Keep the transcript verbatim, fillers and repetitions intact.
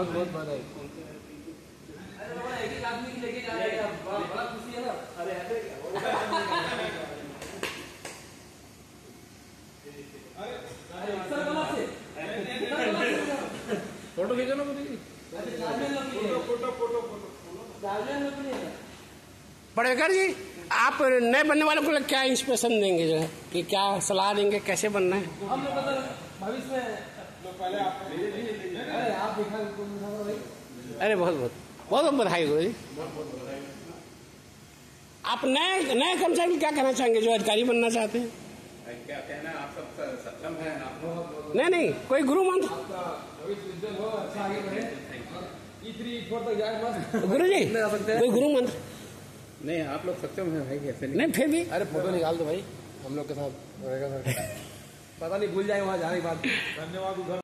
बहुत बहुत बधाई। फोटो खींचो ना मुझे। Photo photo photo Padekar ji, आप नए बनने वालों को क्या इंस्पिरेशन देंगे, जो है कि क्या सलाह देंगे, कैसे बनना है? हम लोग भविष्य में पहले आप अरे आप दिखा भाई। अरे बहुत बहुत बहुत बहुत बधाई गुरु जी। आप नए नए कर्मचारी को क्या कहना चाहेंगे जो अधिकारी बनना चाहते हैं? क्या कहना है, आप सब सक्षम हैं आप? नहीं नहीं, कोई गुरु मंत्र भविष्य उज्जवल हो, अच्छा आगे बढ़े, ई थ्री ई फोर तक जाए मस्त। गुरु जी कोई गुरु मंत्र? नहीं, आप लोग सक्षम हैं भाई, कैसे नहीं? नहीं फिर भी अरे फोटो निकाल दो भाई, हम लोग के साथ रहेगा सर। पता नहीं भूल जाए वहाँ जाने के बाद। धन्यवाद।